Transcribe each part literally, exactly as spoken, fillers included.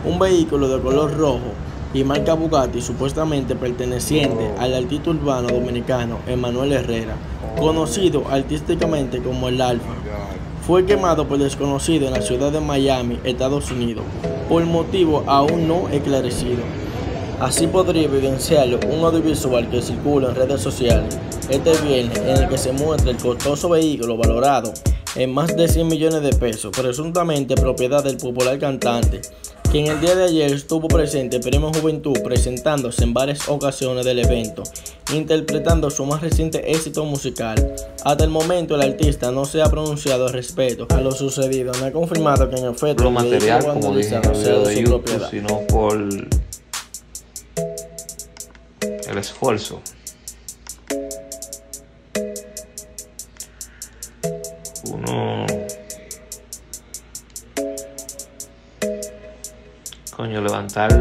un vehículo de color rojo y marca Bugatti supuestamente perteneciente al artista urbano dominicano Emanuel Herrera, conocido artísticamente como el Alfa. Fue quemado por desconocido en la ciudad de Miami, Estados Unidos, por motivo aún no esclarecido. Así podría evidenciarlo un audiovisual que circula en redes sociales este viernes en el que se muestra el costoso vehículo valorado en más de cien millones de pesos, presuntamente propiedad del popular cantante, quien el día de ayer estuvo presente en Premio Juventud presentándose en varias ocasiones del evento, interpretando su más reciente éxito musical. Hasta el momento el artista no se ha pronunciado al respecto a lo sucedido, no ha confirmado que en efecto lo material, como dije en el video de YouTube, sino por el esfuerzo. Uno, coño, levantar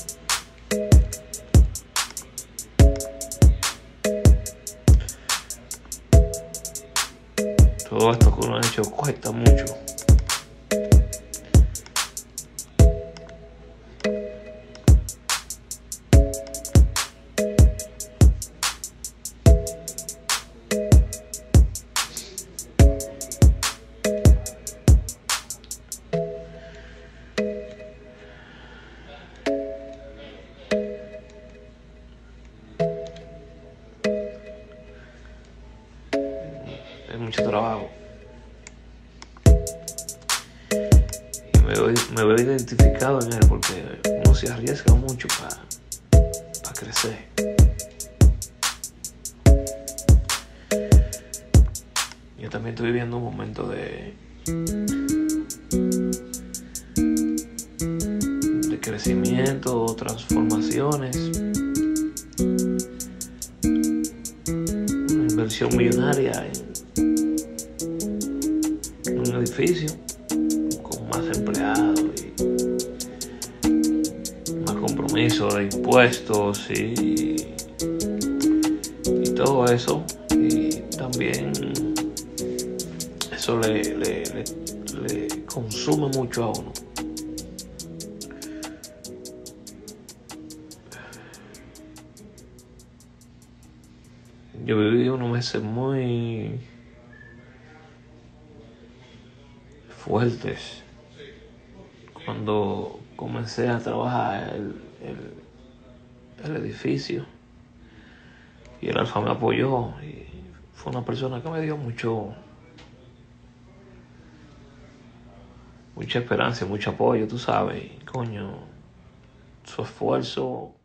todo esto que uno ha hecho cuesta mucho. Es mucho trabajo. Y me veo, me veo identificado en él porque uno se arriesga mucho para pa crecer. Yo también estoy viviendo un momento de, de crecimiento, transformaciones, una inversión millonaria en un edificio con más empleados y más compromiso de impuestos y, y todo eso, y también eso le, le, le, le consume mucho a uno. Yo viví unos meses muy fuertes cuando comencé a trabajar el, el, el edificio, y el Alfa me apoyó y fue una persona que me dio mucho mucha esperanza, mucho apoyo, tú sabes, y, coño, su esfuerzo